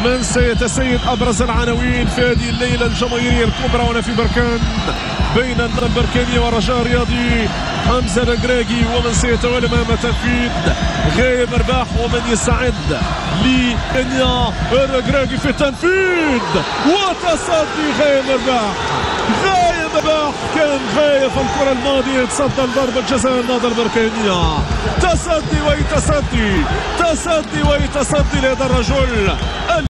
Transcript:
من سيتسيد أبرز العناوين في هذه الليلة الجماهيرية الكبرى هنا في بركان بين البركانية والرجاء الرياضي. حمزة الركراكي ومن سيتولى أمام تنفيذ غايب رباح ومن يستعد لكينيا. الركراكي في التنفيذ وتصدي غايب رباح. غايب رباح كان غايب في الكرة الماضية يتصدى لضربة جزاء النهضة البركانية. تصدي ويتصدي لهذا الرجل.